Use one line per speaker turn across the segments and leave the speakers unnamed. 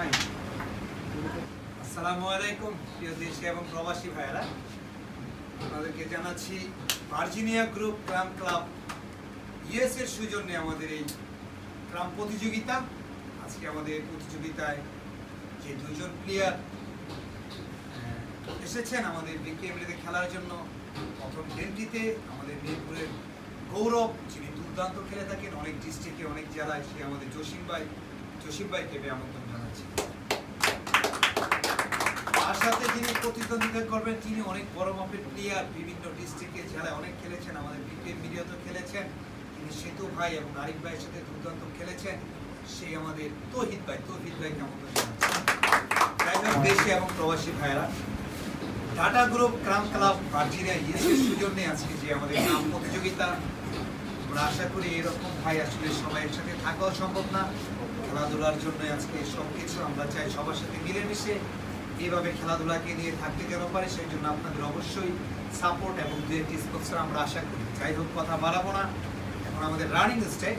আসসালামু আলাইকুম প্রিয় দেশি এবং প্রবাসী ভাইয়েরা, আপনাদেরকে জানাচ্ছি Virginia group crum club US এর সৌজন্যে আমাদের এই ক্রাম প্রতিযোগিতা। আজকে আমাদের প্রতিযোগিতায় যে দুজন প্লেয়ার এসেছেন আমাদের বিকেএমএলতে খেলার জন্য, প্রথম গেমটিতে আমাদের মিরপুরের গৌরব, যিনি দুর্দান্ত খেলে থাকেন অনেক ডিস্ট্রিক্টে অনেক জেলায়, সে আমাদের জসিম ভাইকে আমন্ত্রণ জানাচ্ছি। তার সাথে যিনি প্রতিদ্বন্দ্বিতা করবেন তিনি অনেক বড় মাপের প্লেয়ার, বিভিন্ন ডিস্ট্রিক্টে জেলায় অনেক খেলেছেন, আমাদের বিকেএম মিডিয়াতেও খেলেছেন, তিনি সেতু ভাই এবং আরিফ ভাইয়ের সাথে দুর্দান্ত খেলেছেন, সেই আমাদের তৌহিদ ভাইকে আমন্ত্রণ জানাচ্ছি। দেশে এবং প্রবাসী ভাইয়েরা, Tata group crum club Virginia ইউএসএর সৌজন্যে আজকে যে আমাদের নাম প্রতিযোগিতা, আমরা আশা করি এরকম ভাই আসলে সবাই একসাথে থাকাও সম্ভব না, খেলাধুলার জন্য আজকে সবকিছু আমরা চাই সবার সাথে মিলেমিশে এইভাবে খেলাধুলাকে নিয়ে থাকতে যেন পারে, সেই জন্য আপনাদের অবশ্যই সাপোর্ট এবং দু একটি স্পন্সর আমরা আশা করি। যাই হোক, কথা বাড়াবো না, এখন আমাদের রানিং স্টেক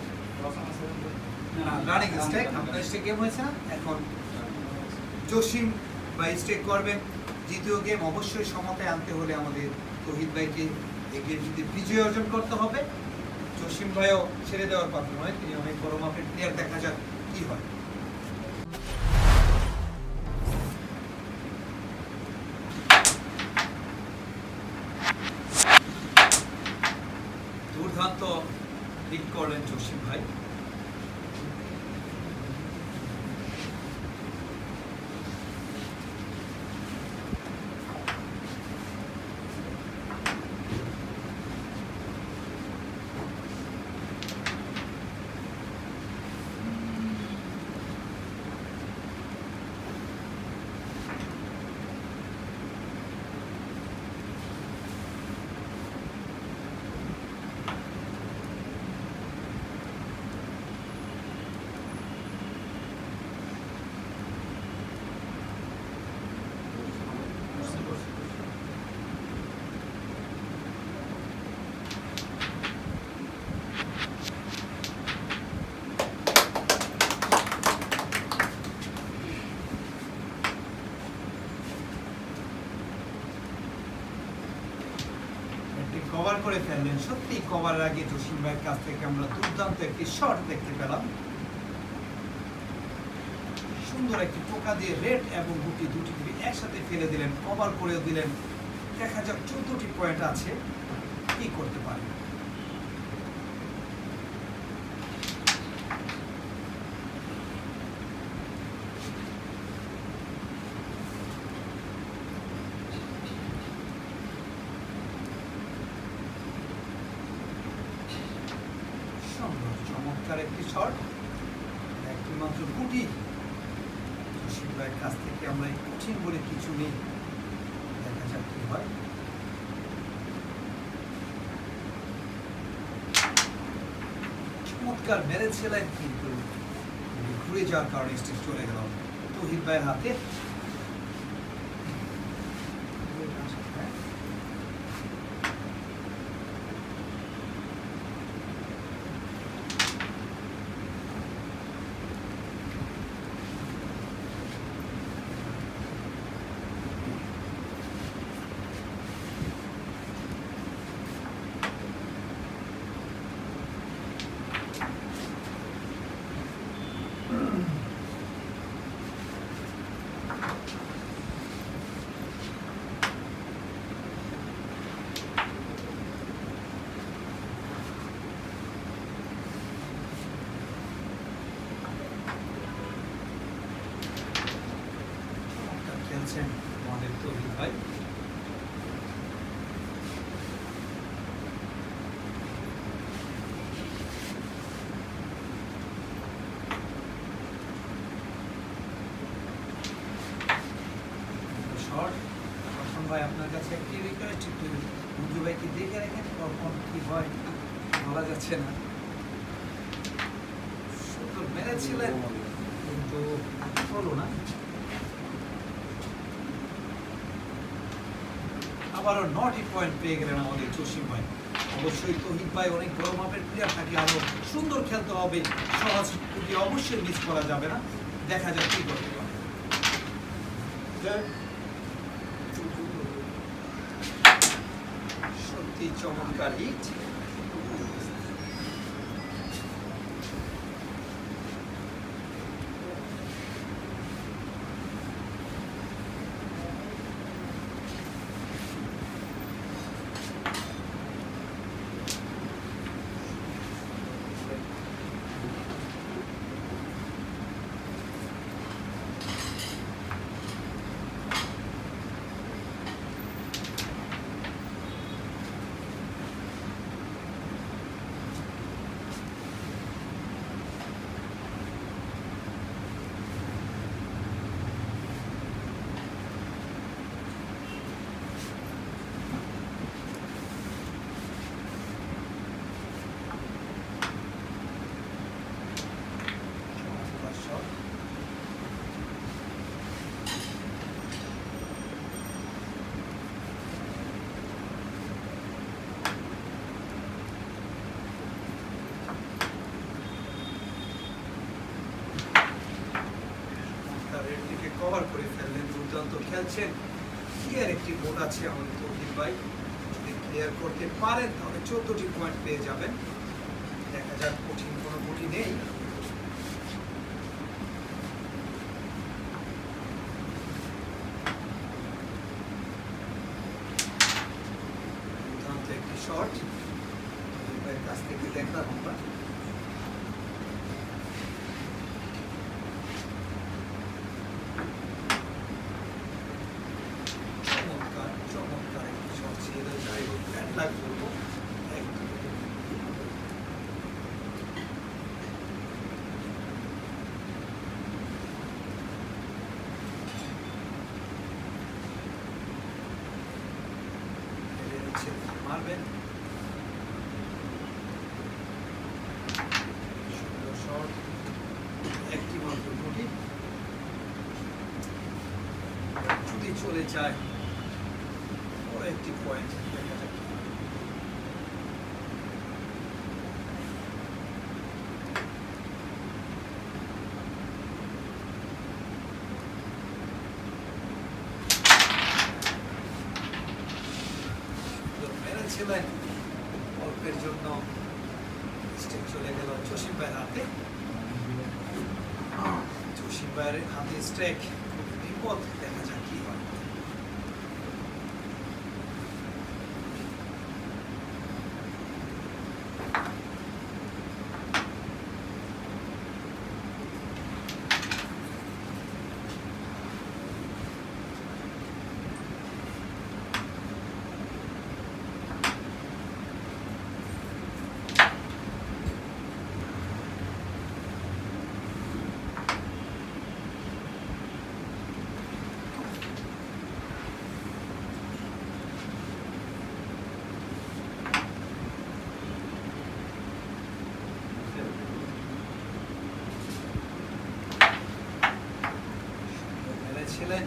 আপনার স্টেক গেম হয়েছে না, এখন জসিম ভাই স্টেক করবেন। দ্বিতীয় গেম অবশ্যই সমতায় আনতে হলে আমাদের তৌহিদ ভাইকে এই গেমটিতে বিজয় অর্জন করতে হবে। জসিম ভাইও ছেড়ে দেওয়ার পাত্র নয়, তিনি অনেক বড় মাপের প্লেয়ার, দেখা যাক কি হয়। দুর্দান্ত হিট করলেন জসিম ভাই। কভার করে ফেললেন, সত্যি কভারের আগে জসিম ভাইয়ের কাছ থেকে আমরা দুর্দান্ত একটি শট দেখতে পেলাম। সুন্দর একটি টোকা দিয়ে রেড এবং গুটি দুটি একসাথে ফেলে দিলেন, কভার করে দিলেন। দেখা যাক 14টি পয়েন্ট আছে, কি করতে পারে। চমৎকার একটি শট, একটি মাত্র গুটি। জসিম ভাইয়ের কাছ থেকে আমরা কঠিন বলে কিছু নেই, দেখা যাক কি হয়। চমৎকার মেরেছিলেন, কিন্তু ঘুরে যাওয়ার কারণে স্টেজ চলে গেল তৌহিদ ভাইয়ের হাতে। খেলছেন আমাদের তৌহিদ ভাই। শট ভাই, আপনার কাছে একটি রিকোয়েস্ট, একটু মঞ্জু ভাইকে দেখে রেখেন, কখন কি হয় বলা যাচ্ছে না। সুন্দর মেরেছিলেন কিন্তু হলো না। আবারও 9টি পয়েন্ট পেয়ে গেলেন আমাদের জসিম ভাই। অবশ্যই তৌহিদ ভাই অনেক বড় মাপের প্লেয়ার, তাকে আরো সুন্দর খেলতে হবে, সহজ অবশ্যই মিস করা যাবে না। দেখা যাক কি করতে পারে। সত্যি চমৎকার হিট। কভার করে ফেললেন, দুর্দান্ত খেলছেন। ক্লিয়ার একটি বোর্ড আছে আমাদের তৌহিদ ভাই, যদি ক্লিয়ার করতে পারেন তাহলে 14টি পয়েন্ট পেয়ে যাবেন। দেখা যাক, কঠিন কোনো গুটি নেই। দুর্দান্ত একটি শট তৌহিদ ভাইয়ের কাছ থেকে দেখলাম আমরা। মারবেন একটি মাত্র গুটি, যদি চলে যায় বড় একটি পয়েন্ট। দেখা যাক ছিলেন অল্পের জন্য স্টেক চলে গেল জসিম ভাইয়ের হাতে। জসিম ভাইয়ের হাতে স্ট্রেক বিপদ। দেখা যাক কি হয়। ছিলেন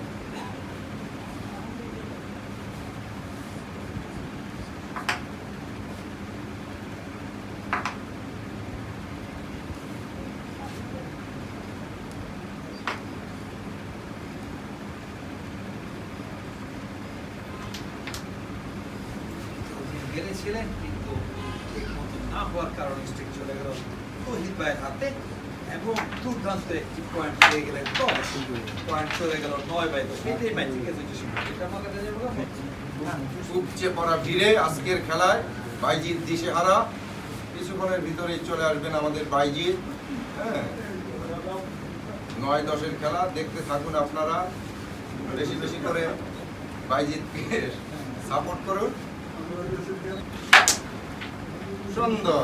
গেলেছিলেন, কিন্তু ঠিক মতো না হওয়ার কারণে স্ট্রিক চলে গেল তৌহিদ ভাইয়ের হাতে এবং দুর্দান্ত একটি পয়েন্ট পেয়ে গেলেন। 10 পয়েন্ট চলে গেল 9/10। এটাই ম্যাচ থেকে এটা আমার কাছে যাবো।
উপচে পড়া ভিড়ে আজকের খেলায় বাইজিৎ দিশেহারা। কিছুক্ষণের ভিতরেই চলে আসবেন আমাদের বাইজিৎ। হ্যাঁ, 9-10-এর খেলা দেখতে থাকুন আপনারা। বেশি বেশি করে বাইজিৎকে সাপোর্ট করুন। সুন্দর।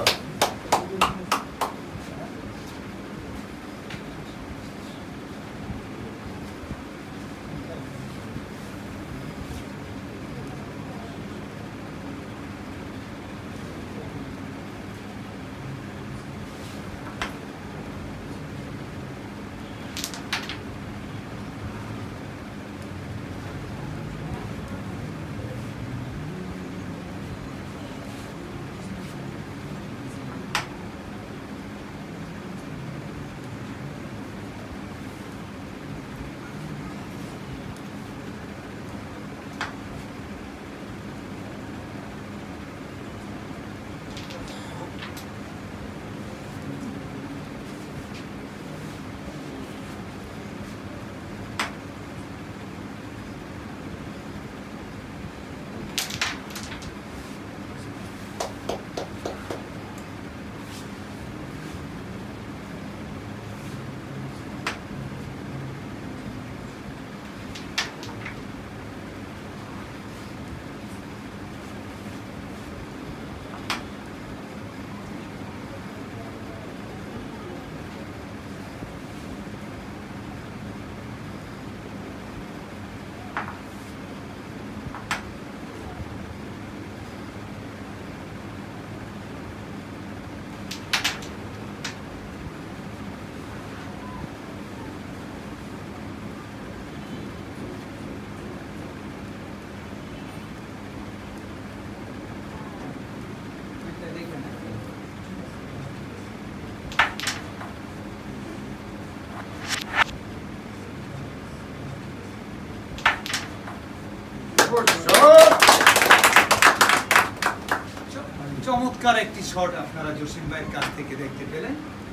চমৎকার একটি শট আপনারা জসিম ভাইয়ের কাছ থেকে দেখতে পেলেন।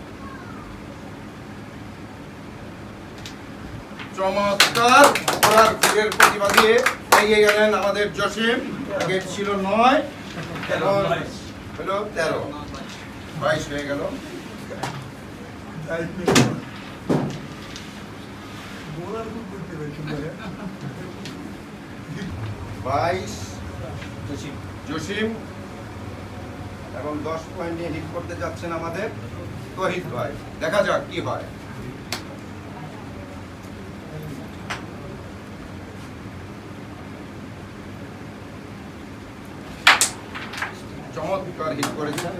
চমৎকার ঘুরের প্রতিভা দিয়ে এগিয়ে গেলেন আমাদের জসিম। গেট ছিল 9, এখন হলো 13, 22 হয়ে গেল। 22 জসিম এবং 10 পয়েন্ট নিয়ে হিট করতে যাচ্ছেন আমাদের তহিদ ভাই। দেখা যাক কি হয়। চমৎকার হিট করেছেন।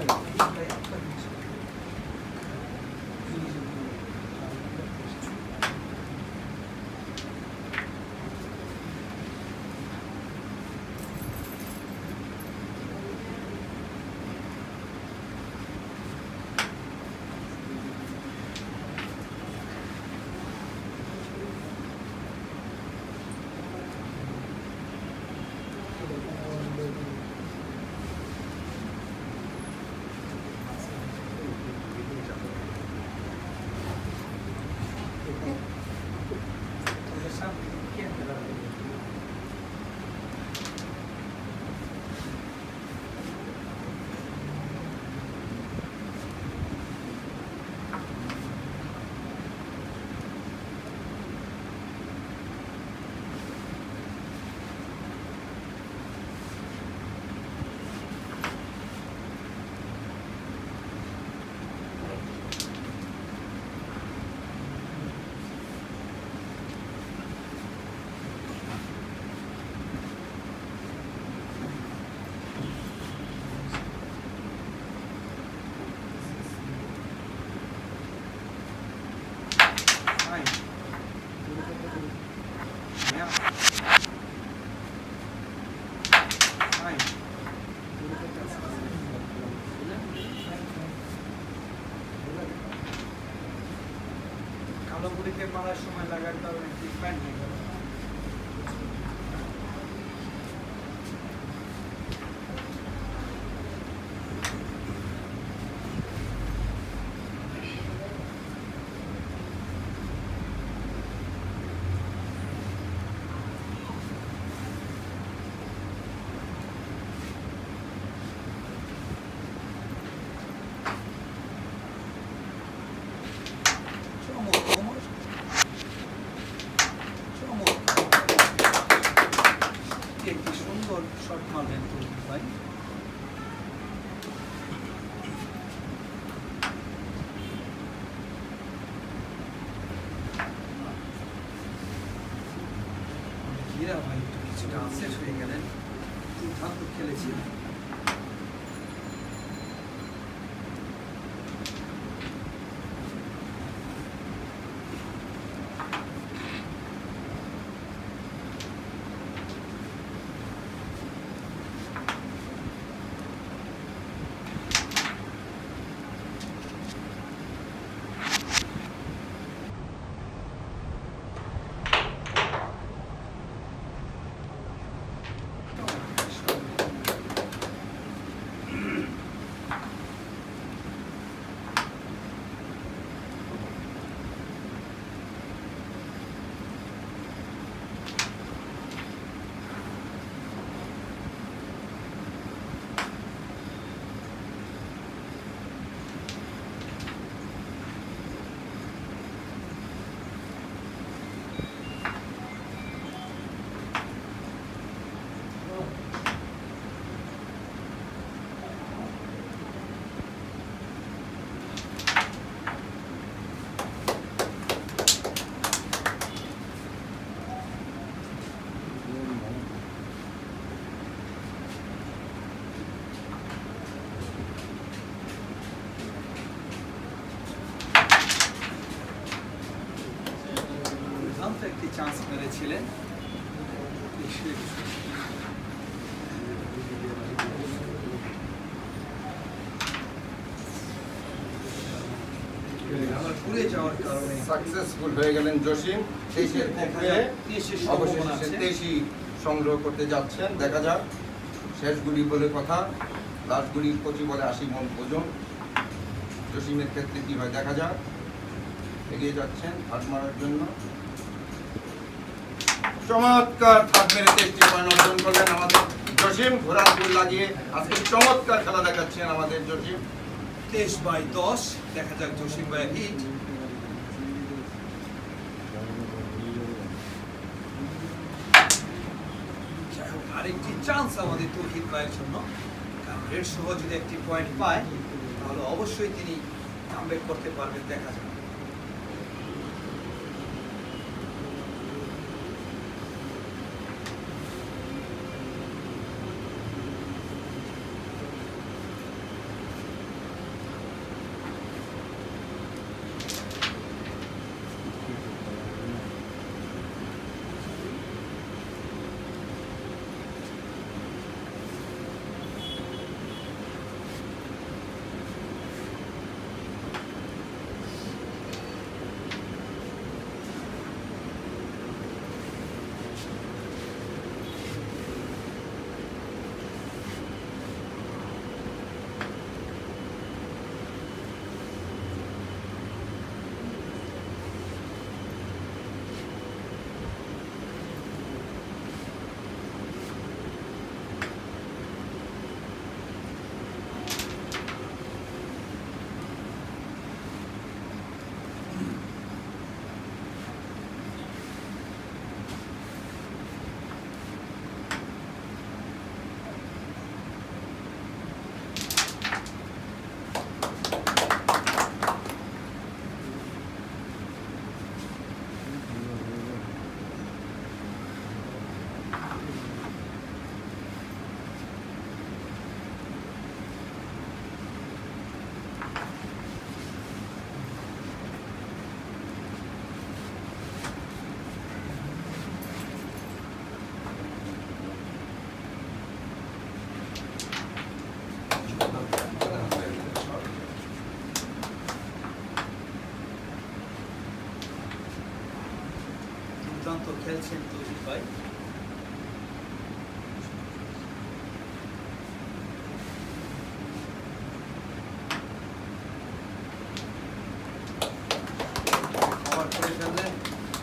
কালোগুড়িতে মারার সময় লাগার কারণে ট্রিটমেন্ট হয়ে গেল। একটি সুন্দর শট মারবেন তৌহিদ ভাই। হীরা ভাই কিছুটা আপসেট হয়ে গেলেন, দুর্দান্ত খেলেছিলেন। একটি চান্স মেরেছিলেন। আমার ঘুরে যাওয়ার কারণে
সাকসেসফুল হয়ে গেলেন জসিম। 23-এর পক্ষে অবশেষে 23ই সংগ্রহ করতে যাচ্ছেন। দেখা যাক, শেষ গুলি বলে কথা, লাস্ট গুলি 25 বলে 80 মন ওজন। জসিমের ক্ষেত্রে কি হয় দেখা যাক। এগিয়ে যাচ্ছেন হাত মারার জন্য। চমৎকার হাত মেরে 23 পয়েন্ট অর্জন করলেন আমাদের জসিম। ঘোড়ার গুল লাগিয়ে আজকে চমৎকার খেলা দেখাচ্ছেন আমাদের জসিম।
23/10। দেখা যাক জসিম ভাইয়ের হিট। আরেকটি চান্স আমাদের তৌহিদ ভাইয়ের জন্য, কারণ রেড সহ যদি একটি পয়েন্ট পায় তাহলে অবশ্যই তিনি কামব্যাক করতে পারবেন। দেখা যাক। দুর্দান্ত খেলছেন তৌহিদ ভাই। কভার করে ফেললেন।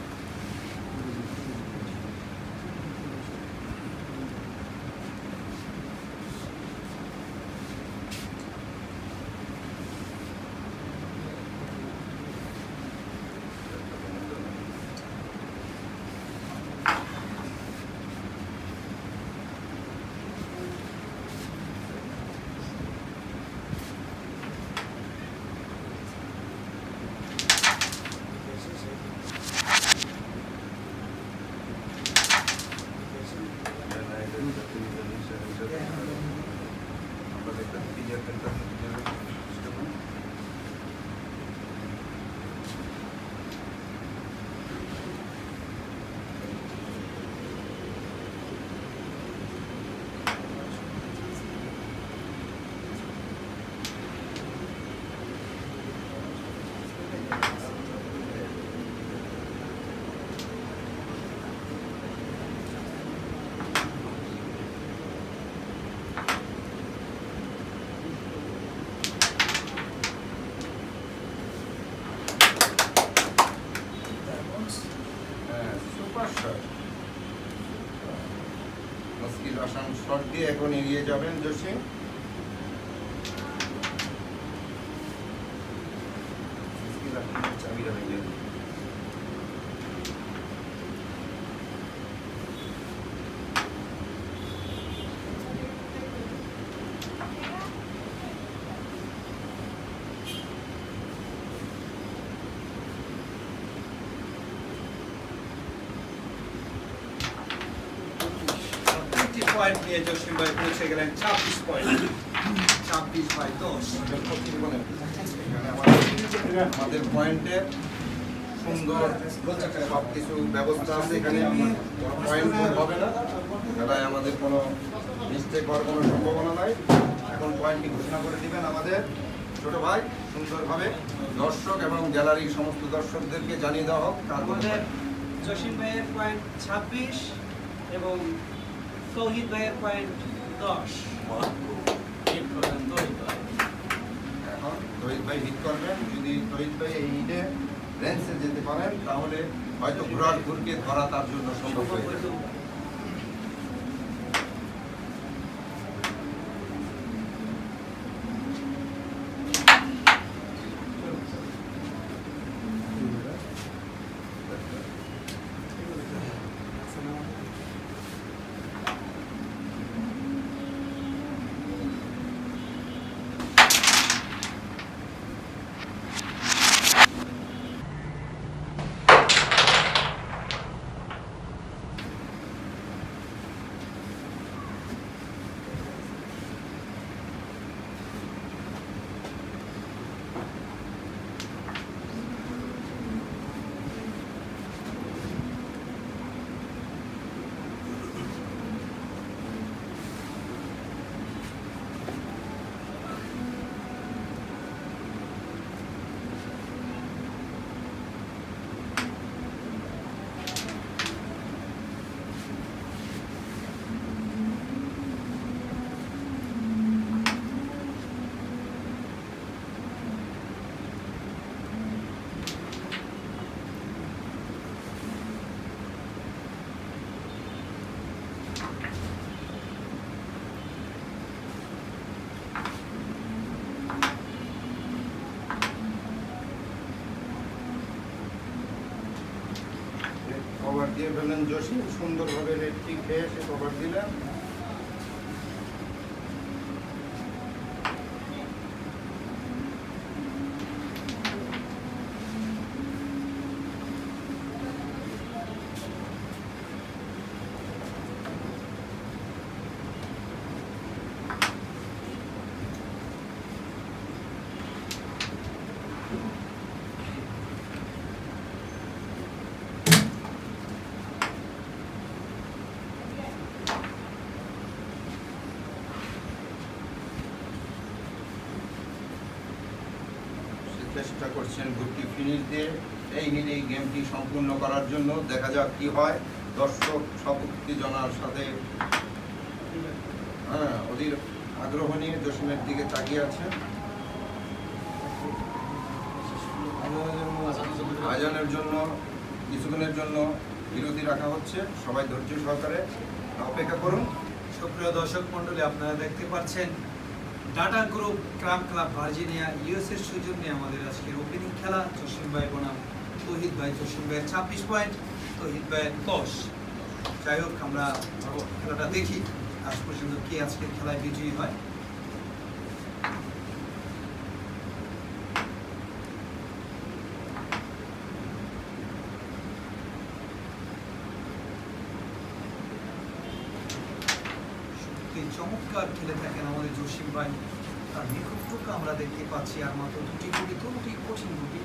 মুশকিল আসান শট দিয়ে এখন এগিয়ে যাবেন জসিম। চাবিটা ভেঙে গেল।
পয়েন্ট নিয়ে জসিম ভাই পৌঁছে গেলেন 26 পয়েন্ট। 26/10।
আমাদের পয়েন্টের সুন্দর সব কিছু ব্যবস্থা আছে এখানে। পয়েন্ট হবে না, খেলায় আমাদের কোনো মিস্টেক হওয়ার কোনো সম্ভাবনা নাই। এখন পয়েন্টটি ঘোষণা করে দিবেন আমাদের ছোট ভাই সুন্দরভাবে। দর্শক এবং গ্যালারির সমস্ত দর্শকদেরকে জানিয়ে দেওয়া হোক
আমাদের জসিম ভাইয়ের পয়েন্ট 26 এবং তৌহিদ ভাইয়ের পয়েন্ট 10।
এখন তৌহিদ ভাই হিট করবেন। যদি তৌহিদ ভাই এই হিটে রেঞ্জে যেতে পারেন তাহলে হয়তো ঘোড়ার ঘুরকে ধরা তার জন্য সম্ভব হয়ে যাবে। কভার দিয়ে ফেললেন জসিম, সুন্দরভাবে রেড টি খেয়ে এসে কভার দিলেন। চেষ্টা করছেন দুটি ফিনিশ দিয়ে এই মিলে এই গেমটি সম্পূর্ণ করার জন্য। দেখা যাক কি হয়। দর্শক সব উত্তেজনার সাথে অধীর আগ্রহ নিয়ে জসিমের দিকে তাকিয়ে আছে। আয়োজনের জন্য কিছুক্ষণের জন্য বিরতি রাখা হচ্ছে, সবাই ধৈর্য সহকারে অপেক্ষা করুন।
সুপ্রিয় দর্শক মন্ডলী, আপনারা দেখতে পাচ্ছেন data group crum club Virginia ইউএসএর সৌজন্যে আমাদের আজকের ওপেনিং খেলা। জসিম ভাই বনাম তৌহিদ ভাই। জসিম ভাইয়ের 26 পয়েন্ট, তৌহিদ ভাইয়ের 10। যাই হোক, আমরা খেলাটা দেখি আজ পর্যন্ত কে আজকের খেলায় বিজয়ী হয়। চমৎকার খেলে থাকেন আমাদের জসিম ভাই। তার নিখুঁতটুকু আমরা দেখতে পাচ্ছি, আর মাত্র দুটি কঠিন গুটি।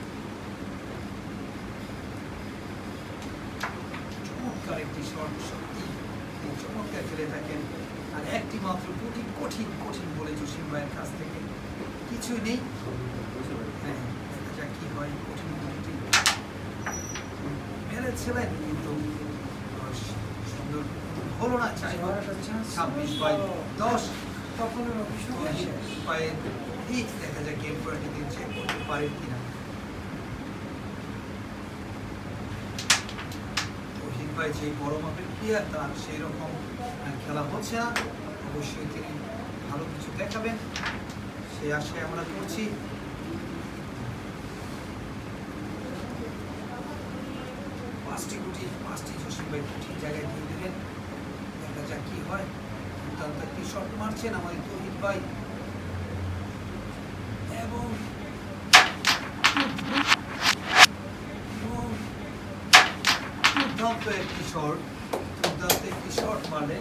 চমৎকার একটি শট, সত্যি চমৎকার খেলে থাকেন। আর একটি মাত্র গুটি কঠিন বলে জসিম ভাইয়ের কাছ থেকে কিছুই নেই। হ্যাঁ, দেখা যাক কি হয়। কঠিন গুটি মেরেছিলেন কিন্তু সুন্দর হলো না। 26/10 দেখা যায় গেম পয়েন্টে দিচ্ছে, করতে পারেন কিনা। তৌহিদ ভাই যে বড় মাপের প্লেয়ার, তার সেই রকম খেলা হচ্ছে না। অবশ্যই তিনি ভালো কিছু দেখাবেন, সেই আশায় আমরা করছি। পাঁচটি জসিম ভাই ঠিক জায়গায় দিয়ে দিলেন। দেখা যাক কি হয়। দুর্দান্ত একটি শট মারছেন আমাদের তৌহিদ ভাই, এবং দুর্দান্ত একটি শট মারলেন।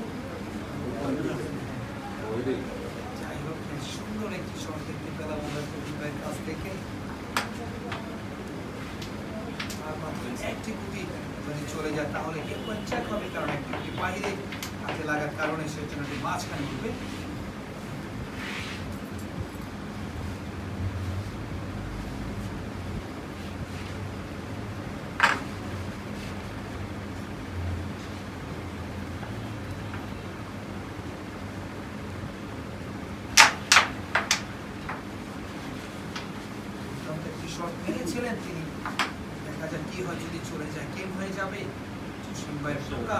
যাই হোক, সুন্দর একটি শট দেখতে পেলাম আমরা তৌহিদ ভাইয়ের কাছ থেকে। আর মাত্র একটি গুটি যদি চলে যায় তাহলে গেম পয়েন্ট চেক হবে, কারণ একটি গুটি বাইরে হাতে লাগার কারণে সেই জন্য মাঝখানে উঠবে। শট মেরেছিলেন তিনি, দেখা যাক কি হয় যদি চলে যায়, গেম হয়ে যাবে জসিম ভাইয়ের টোকা।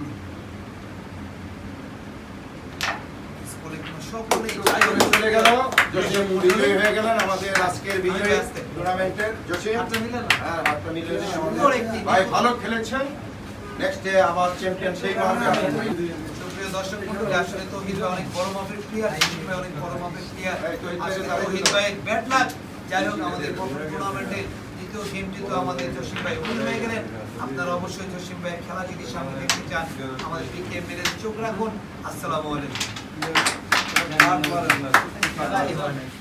চলে গেল জসিম, বিজয়ী হয়ে গেলেন আমাদের আজকের বিজয়ী টুর্নামেন্টের জসিম। হ্যাঁ, হাতটা মিলিয়ে দিন আমাদের ভাই, ভালো খেলেছেন, নেক্সটে আবার চ্যাম্পিয়ন সেই মানবে।
প্রিয় দর্শক মণ্ডলী, আসলে তৌহিদ ভাই অনেক বড় মাপের প্লেয়ার, জসিম ভাই অনেক বড় মাপের প্লেয়ার। আসলে তৌহিদ ভাইয়ের ব্যাড লাক। যাই হোক, আমাদের টুর্নামেন্টের দ্বিতীয় গেমটি তো আমাদের জসিম ভাই উইন হয়ে গেলেন। আপনারা অবশ্যই জসিম ভাইয়ের খেলা যদি সামনে দেখতে চান আমাদের পিকেএম মিডিয়াতে চোখ রাখুন। আসসালামু আলাইকুম।